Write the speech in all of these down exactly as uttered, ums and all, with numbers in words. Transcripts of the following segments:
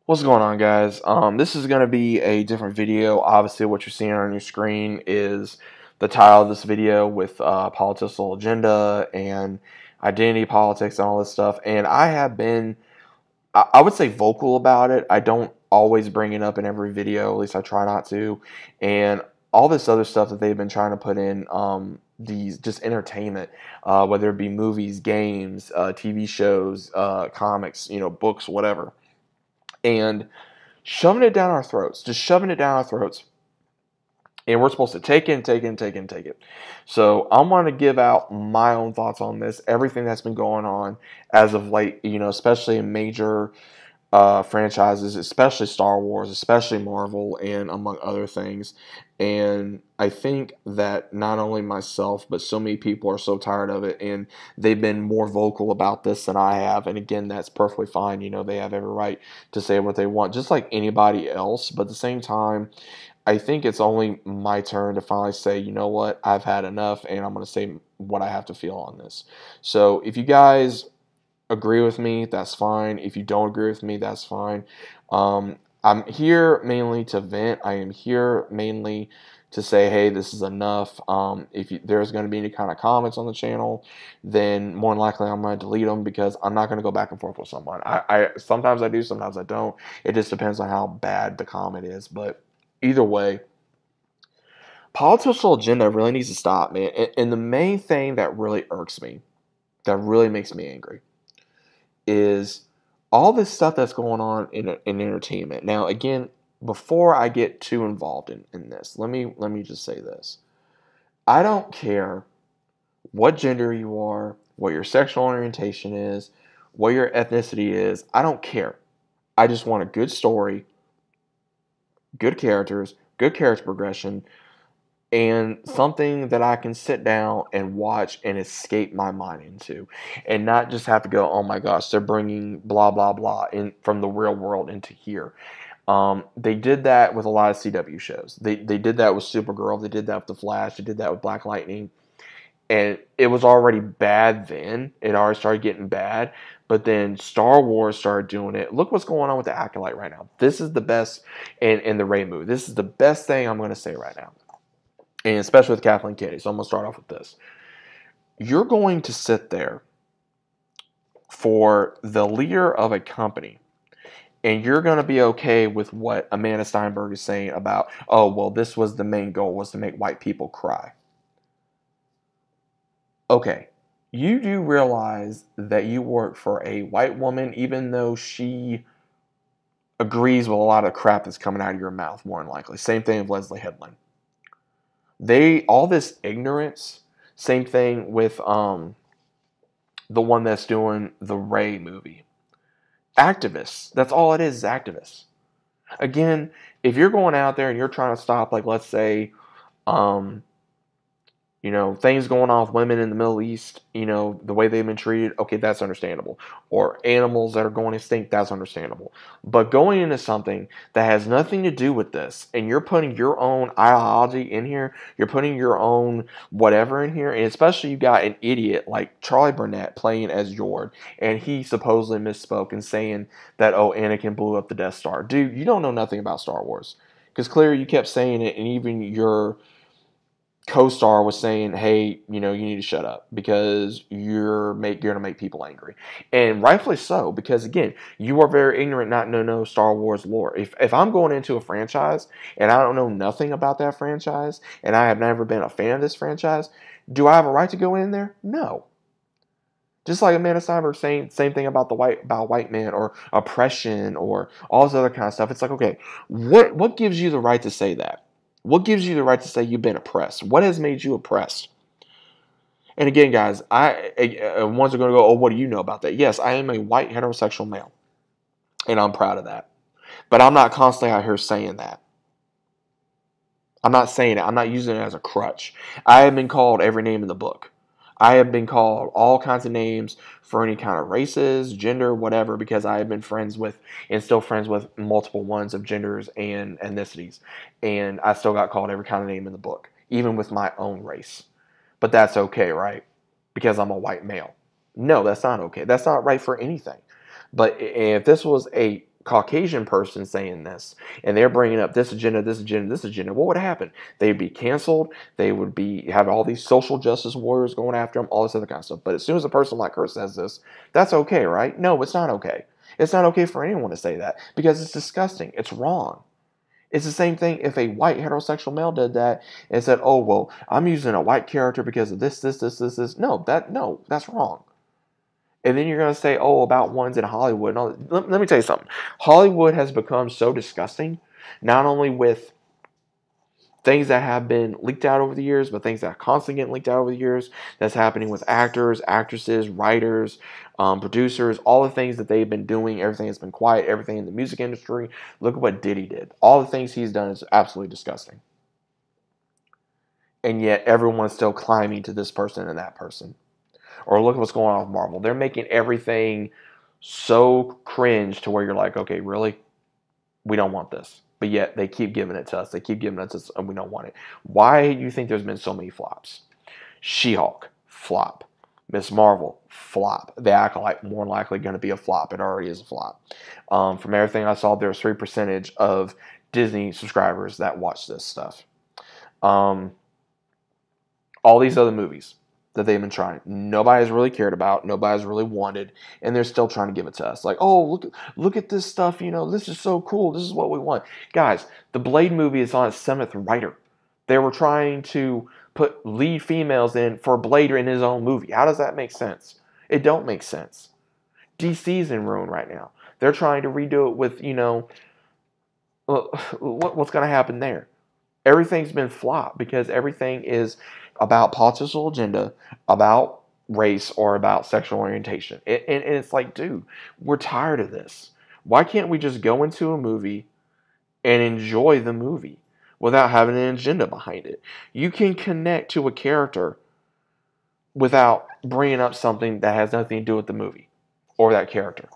What's going on, guys? Um, this is going to be a different video. Obviously, what you're seeing on your screen is the title of this video with uh, political agenda and identity politics and all this stuff. And I have been, I, I would say, vocal about it. I don't always bring it up in every video, at least I try not to. And all this other stuff that they've been trying to put in, um, these just entertainment, uh, whether it be movies, games, uh, T V shows, uh, comics, you know, books, whatever. And shoving it down our throats, just shoving it down our throats. And we're supposed to take it and take it and take it and take it. So I'm going to give out my own thoughts on this, everything that's been going on as of late, you know, especially in major uh, franchises, especially Star Wars, especially Marvel, and among other things. And I think that not only myself, but so many people are so tired of it, and they've been more vocal about this than I have. And again, that's perfectly fine. You know, they have every right to say what they want, just like anybody else. But at the same time, I think it's only my turn to finally say, you know what, I've had enough, and I'm going to say what I have to feel on this. So if you guys agree with me, that's fine. If you don't agree with me, that's fine. Um, I'm here mainly to vent. I am here mainly to say, hey, this is enough. Um, if you, there's going to be any kind of comments on the channel, then more than likely I'm going to delete them because I'm not going to go back and forth with someone. I, I sometimes I do, sometimes I don't. It just depends on how bad the comment is. But either way, political agenda really needs to stop, man. And, and the main thing that really irks me, that really makes me angry, is all this stuff that's going on in, in entertainment. Now, again, before I get too involved in, in this, let me let me just say this. I don't care what gender you are, what your sexual orientation is, what your ethnicity is. I don't care. I just want a good story, good characters, good character progression, and something that I can sit down and watch and escape my mind into, and not just have to go, oh my gosh, they're bringing blah blah blah in from the real world into here. Um, they did that with a lot of C W shows. They they did that with Supergirl. They did that with The Flash. They did that with Black Lightning, and it was already bad then. It already started getting bad. But then Star Wars started doing it. Look what's going on with the Acolyte right now. This is the best, in in the Rey movie. This is the best thing I'm going to say right now. And especially with Kathleen Kennedy. So I'm going to start off with this. You're going to sit there for the leader of a company, and you're going to be okay with what Amanda Steinberg is saying about, oh, well, this was the main goal, was to make white people cry. Okay, you do realize that you work for a white woman, even though she agrees with a lot of crap that's coming out of your mouth, more than likely. Same thing with Leslie Headland. They, all this ignorance, same thing with um, the one that's doing the Rey movie. Activists, that's all it is, is activists. Again, if you're going out there and you're trying to stop, like, let's say, um, you know, things going on with women in the Middle East, you know, the way they've been treated, okay, that's understandable. Or animals that are going extinct, that's understandable. But going into something that has nothing to do with this, and you're putting your own ideology in here, you're putting your own whatever in here, and especially you got an idiot like Charlie Burnett playing as Yord, and he supposedly misspoke and saying that, oh, Anakin blew up the Death Star. Dude, you don't know nothing about Star Wars. Because clearly you kept saying it, and even your co-star was saying, hey, you know, you need to shut up because you're make you're gonna make people angry. And rightfully so, because again, you are very ignorant not to know Star Wars lore. If if I'm going into a franchise and I don't know nothing about that franchise and I have never been a fan of this franchise, do I have a right to go in there? No. Just like Amanda Steinberg saying same thing about the white about white man or oppression or all this other kind of stuff. It's like, okay, what what gives you the right to say that? What gives you the right to say you've been oppressed? What has made you oppressed? And again, guys, I, I ones are going to go, oh, what do you know about that? Yes, I am a white heterosexual male, and I'm proud of that. But I'm not constantly out here saying that. I'm not saying it. I'm not using it as a crutch. I have been called every name in the book. I have been called all kinds of names for any kind of races, gender, whatever, because I have been friends with and still friends with multiple ones of genders and ethnicities. And I still got called every kind of name in the book, even with my own race. But that's okay, right? Because I'm a white male. No, that's not okay. That's not right for anything. But if this was a Caucasian person saying this, and they're bringing up this agenda, this agenda, this agenda, what would happen? They'd be canceled. They would be have all these social justice warriors going after them, all this other kind of stuff. But as soon as a person like her says this, that's okay, right? No, it's not okay. It's not okay for anyone to say that because it's disgusting. It's wrong. It's the same thing if a white heterosexual male did that and said, "Oh well, I'm using a white character because of this, this, this, this, this." No, that no, that's wrong. And then you're going to say, oh, about ones in Hollywood. No, let, let me tell you something. Hollywood has become so disgusting, not only with things that have been leaked out over the years, but things that are constantly getting leaked out over the years. That's happening with actors, actresses, writers, um, producers, all the things that they've been doing. Everything has been quiet, everything in the music industry. Look at what Diddy did. All the things he's done is absolutely disgusting. And yet everyone's still climbing to this person and that person. Or look at what's going on with Marvel. They're making everything so cringe to where you're like, okay, really? We don't want this. But yet they keep giving it to us. They keep giving it to us and we don't want it. Why do you think there's been so many flops? She-Hulk, flop. Miz Marvel, flop. They act like more likely going to be a flop. It already is a flop. Um, from everything I saw, there's three percentage of Disney subscribers that watch this stuff. Um, all these other movies that they've been trying. Nobody's really cared about. Nobody's really wanted. And they're still trying to give it to us. Like, oh, look, look at this stuff. You know, this is so cool. This is what we want. Guys, the Blade movie is on its seventh writer. They were trying to put lead females in for Blade in his own movie. How does that make sense? It don't make sense. D C's in ruin right now. They're trying to redo it with, you know, what's going to happen there? Everything's been flopped because everything is about political agenda, about race, or about sexual orientation. And, and, and it's like, dude, we're tired of this. Why can't we just go into a movie and enjoy the movie without having an agenda behind it? You can connect to a character without bringing up something that has nothing to do with the movie or that character.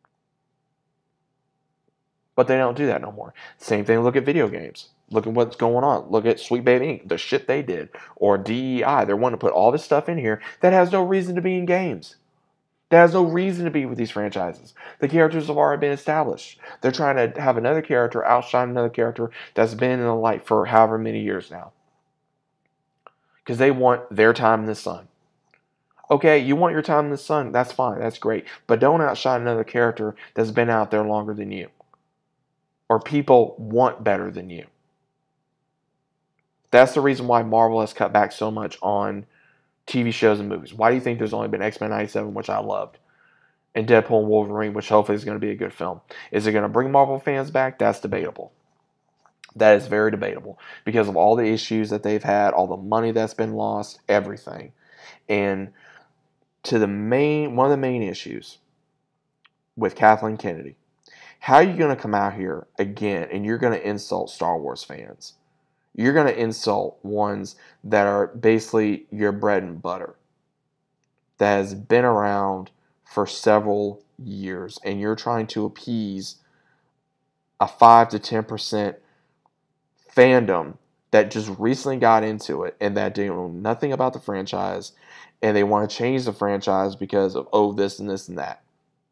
But they don't do that no more. Same thing, look at video games. Look at what's going on. Look at Sweet Baby Incorporated, the shit they did. Or D E I. They're wanting to put all this stuff in here that has no reason to be in games. That has no reason to be with these franchises. The characters have already been established. They're trying to have another character outshine another character that's been in the light for however many years now. Because they want their time in the sun. Okay, you want your time in the sun. That's fine. That's great. But don't outshine another character that's been out there longer than you. Or people want better than you. That's the reason why Marvel has cut back so much on T V shows and movies. Why do you think there's only been X-Men ninety-seven, which I loved, and Deadpool and Wolverine, which hopefully is going to be a good film? Is it going to bring Marvel fans back? That's debatable. That is very debatable because of all the issues that they've had, all the money that's been lost, everything. And to the main, one of the main issues with Kathleen Kennedy, how are you going to come out here again and you're going to insult Star Wars fans? You're going to insult ones that are basically your bread and butter, that has been around for several years, and you're trying to appease a five to ten percent fandom that just recently got into it and that didn't know nothing about the franchise, and they want to change the franchise because of, oh, this and this and that.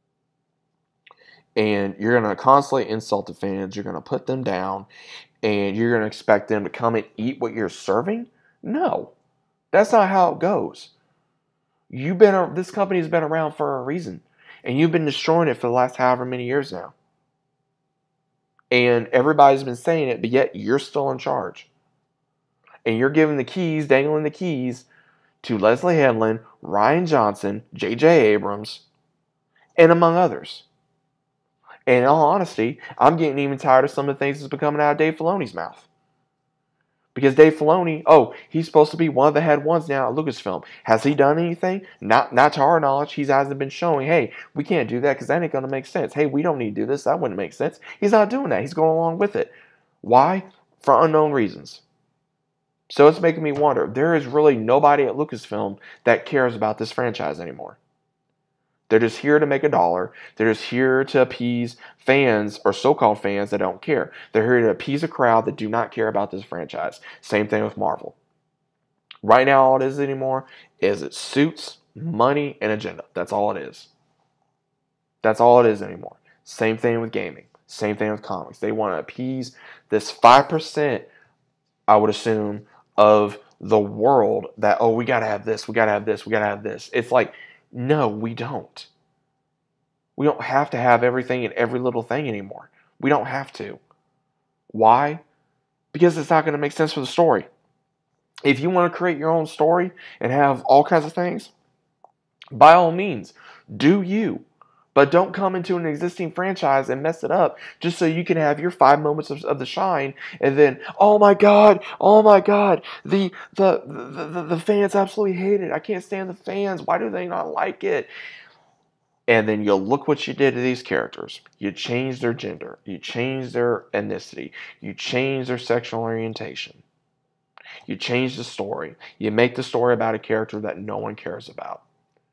And you're going to constantly insult the fans. You're going to put them down. And you're going to expect them to come and eat what you're serving? No. That's not how it goes. You've been, this company's been around for a reason. And you've been destroying it for the last however many years now. And everybody's been saying it, but yet you're still in charge. And you're giving the keys, dangling the keys to Leslie Headland, Rian Johnson, J J Abrams, and among others. And in all honesty, I'm getting even tired of some of the things that's been coming out of Dave Filoni's mouth. Because Dave Filoni, oh, he's supposed to be one of the head ones now at Lucasfilm. Has he done anything? Not not to our knowledge. He hasn't been showing, hey, we can't do that because that ain't going to make sense. Hey, we don't need to do this. That wouldn't make sense. He's not doing that. He's going along with it. Why? For unknown reasons. So it's making me wonder. There is really nobody at Lucasfilm that cares about this franchise anymore. They're just here to make a dollar. They're just here to appease fans or so-called fans that don't care. They're here to appease a crowd that do not care about this franchise. Same thing with Marvel. Right now, all it is anymore is it suits, money, and agenda. That's all it is. That's all it is anymore. Same thing with gaming. Same thing with comics. They want to appease this five percent, I would assume, of the world that, oh, we got to have this, we got to have this, we got to have this. It's like, no, we don't. We don't have to have everything and every little thing anymore. We don't have to. Why? Because it's not going to make sense for the story. If you want to create your own story and have all kinds of things, by all means, do you. But don't come into an existing franchise and mess it up just so you can have your five moments of, of the shine, and then, oh my God, oh my God, the, the the the the fans absolutely hate it. I can't stand the fans. Why do they not like it? And then you'll look what you did to these characters. You changed their gender. You changed their ethnicity. You changed their sexual orientation. You change the story. You make the story about a character that no one cares about.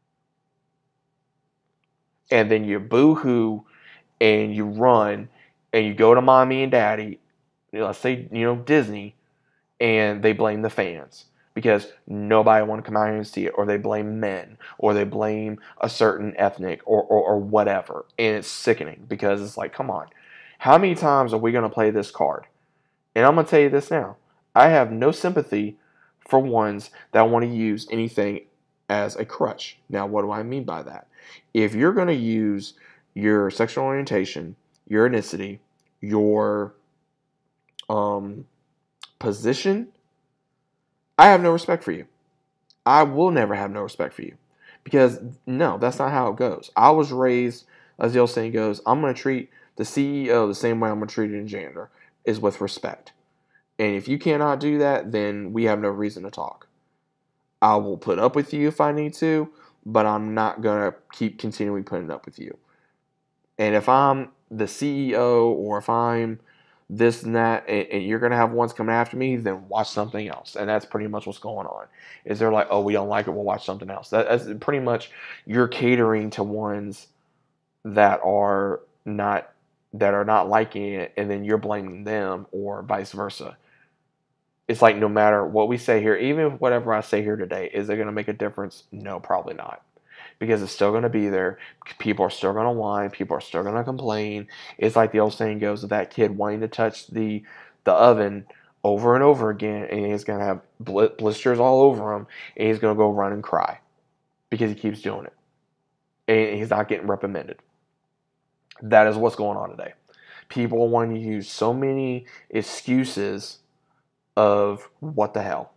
And then you boo-hoo and you run and you go to mommy and daddy, you know, let's say, you know, Disney, and they blame the fans because nobody want to come out here and see it, or they blame men, or they blame a certain ethnic or, or, or whatever. And it's sickening because it's like, come on, how many times are we going to play this card? And I'm going to tell you this now. I have no sympathy for ones that want to use anything as a crutch. Now, what do I mean by that? If you're going to use your sexual orientation, your ethnicity, your um, position, I have no respect for you. I will never have no respect for you. Because, no, that's not how it goes. I was raised, as the old saying goes, I'm going to treat the C E O the same way I'm going to treat a janitor, is with respect. And if you cannot do that, then we have no reason to talk. I will put up with you if I need to, but I'm not going to keep continually putting up with you. And if I'm the C E O, or if I'm this and that, and, and you're going to have ones coming after me, then watch something else. And that's pretty much what's going on. Is they're like, oh, we don't like it, we'll watch something else. That, that's pretty much, you're catering to ones that are not that are not liking it, and then you're blaming them, or vice versa. It's like, no matter what we say here, even if whatever I say here today, is it going to make a difference? No, probably not. Because it's still going to be there. People are still going to whine. People are still going to complain. It's like the old saying goes of that kid wanting to touch the the oven over and over again, and he's going to have blisters all over him, and he's going to go run and cry because he keeps doing it. And he's not getting reprimanded. That is what's going on today. People want to use so many excuses of what the hell.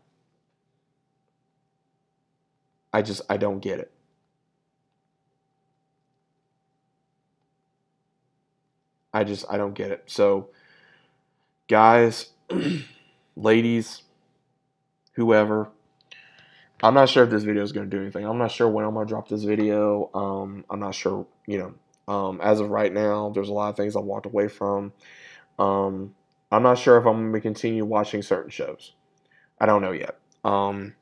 I just, I don't get it. I just, I don't get it. So, guys, ladies, whoever, I'm not sure if this video is going to do anything. I'm not sure when I'm going to drop this video. Um, I'm not sure, you know, um, as of right now, there's a lot of things I've walked away from. Um, I'm not sure if I'm going to continue watching certain shows. I don't know yet. Um,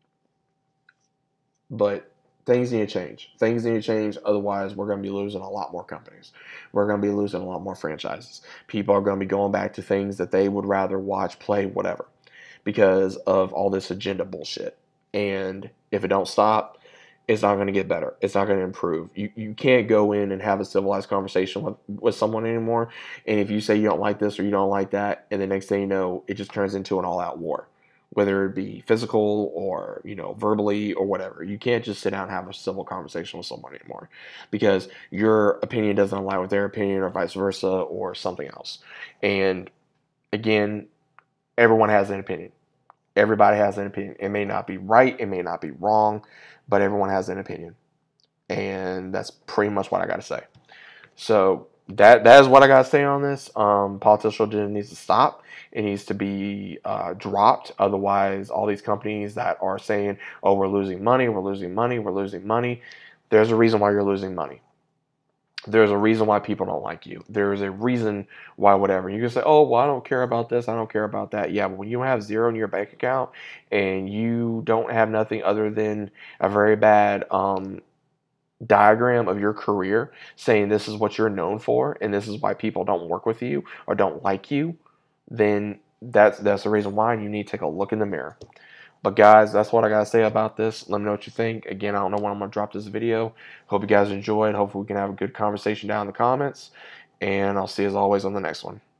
but things need to change. Things need to change. Otherwise, we're going to be losing a lot more companies. We're going to be losing a lot more franchises. People are going to be going back to things that they would rather watch, play, whatever, because of all this agenda bullshit. And if it don't stop, it's not going to get better. It's not going to improve. You you can't go in and have a civilized conversation with, with someone anymore. And if you say you don't like this or you don't like that, and the next thing you know, it just turns into an all-out war, whether it be physical or, you know, verbally or whatever. You can't just sit down and have a civil conversation with someone anymore because your opinion doesn't align with their opinion, or vice versa, or something else. And again, everyone has an opinion. Everybody has an opinion. It may not be right. It may not be wrong, but everyone has an opinion. And that's pretty much what I got to say. So that that is what I got to say on this. Um, political agenda needs to stop. It needs to be uh, dropped. Otherwise, all these companies that are saying, oh, we're losing money, we're losing money, we're losing money. There's a reason why you're losing money. There's a reason why people don't like you. There's a reason why whatever. You can say, oh, well, I don't care about this. I don't care about that. Yeah, but when you have zero in your bank account and you don't have nothing other than a very bad um, diagram of your career saying this is what you're known for and this is why people don't work with you or don't like you, then that's, that's the reason why you need to take a look in the mirror. But guys, that's what I got to say about this. Let me know what you think. Again, I don't know when I'm going to drop this video. Hope you guys enjoyed. Hopefully we can have a good conversation down in the comments. and I'll see you as always on the next one.